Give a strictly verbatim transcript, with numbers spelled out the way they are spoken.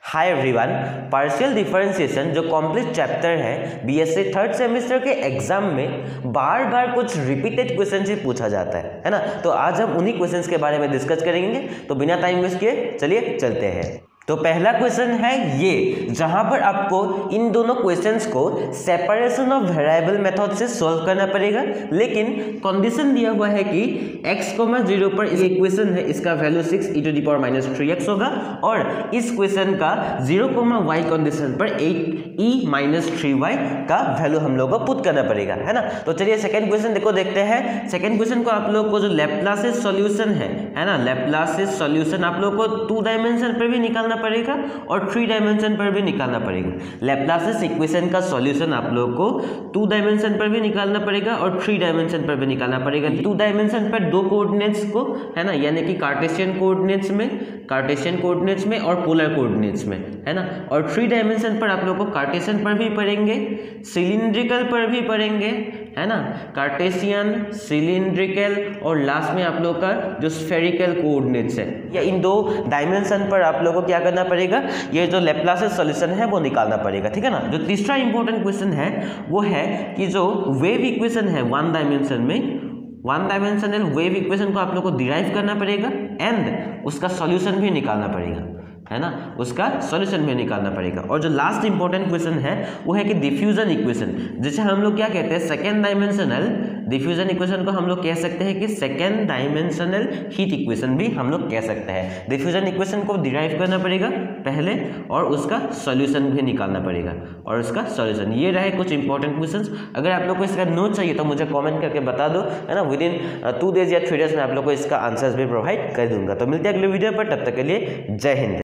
हाय everyone, partial differentiation जो complete chapter है BSc third semester के एग्जाम में बार बार कुछ रिपीटेड क्वेश्चन से पूछा जाता है है ना। तो आज हम उन्हीं क्वेश्चंस के बारे में डिस्कस करेंगे। तो बिना टाइम वेस्ट किए चलिए चलते हैं। तो पहला क्वेश्चन है ये, जहां पर आपको इन दोनों क्वेश्चंस को सेपरेशन ऑफ वेरिएबल मेथड से सॉल्व करना पड़ेगा, लेकिन कंडीशन दिया हुआ है कि x कोमा जीरो पर ये इक्वेशन है, इसका value six e to the power minus three x होगा, और इस क्वेश्चन का जीरो कोमा वाई कंडीशन पर at e minus three y का वैल्यू हम लोग को पुट करना पड़ेगा, है ना। तो चलिए सेकंड क्वेश्चन देखो देखते हैं। सेकंड क्वेश्चन को आप लोग को जो लैप्लासिस सॉल्यूशन है है ना, लैप्लासिस सॉल्यूशन आप लोग को टू डायमेंशन पर भी निकालना पड़ेगा और थ्री डायमेंशन पर भी निकालना पड़ेगा। लैप्लासिस इक्वेशन का सॉल्यूशन आप लोग को टू डायमेंशन पर भी निकालना पड़ेगा और थ्री डायमेंशन पर भी निकालना पड़ेगा। टू डायमेंशन पर दो कोऑर्डिनेट्स को, है ना, यानी कि कार्टेशियन कोऑर्डिनेट्स में कार्टेशियन कोऑर्डिनेट्स में और पोलर कोऑर्डिनेट्स में, है ना। और थ्री डायमेंशन पर आप लोग को कार्टेशियन पर भी पढ़ेंगे, सिलिंड्रिकल पर भी पढ़ेंगे, है ना, कार्टेशियन, सिलिंड्रिकल और लास्ट में आप लोग का जो स्फेरिकल कोऑर्डिनेट्स है, या इन दो डायमेंशन पर आप लोग को क्या करना पड़ेगा, ये जो लैप्लासिस सॉल्यूशन है वो निकालना पड़ेगा, ठीक है ना। जो तीसरा इंपॉर्टेंट क्वेश्चन है वो है कि जो वेव इक्वेशन है वन डायमेंशन में, वन डायमेंशनल वेव इक्वेशन को आप लोग को डिराइव करना पड़ेगा एंड उसका सॉल्यूशन भी निकालना पड़ेगा, है ना, उसका सॉल्यूशन भी निकालना पड़ेगा। और जो लास्ट इंपॉर्टेंट क्वेश्चन है वो है कि डिफ्यूजन इक्वेशन, जिसे हम लोग क्या कहते हैं, सेकेंड डायमेंशनल डिफ्यूजन इक्वेशन को हम लोग कह सकते हैं कि सेकेंड डायमेंशनल हीट इक्वेशन भी हम लोग कह सकते हैं। डिफ्यूजन इक्वेशन को डिराइव करना पड़ेगा पहले और उसका सॉल्यूशन भी निकालना पड़ेगा और उसका सॉल्यूशन। ये रहे कुछ इंपॉर्टेंट क्वेश्चंस। अगर आप लोग को इसका नोट चाहिए तो मुझे कमेंट करके बता दो, है ना। विद इन टू डेज या थ्री डेज में आप लोग को इसका आंसर्स भी प्रोवाइड कर दूंगा। तो मिलते हैं अगले वीडियो पर, तब तक के लिए जय हिंद।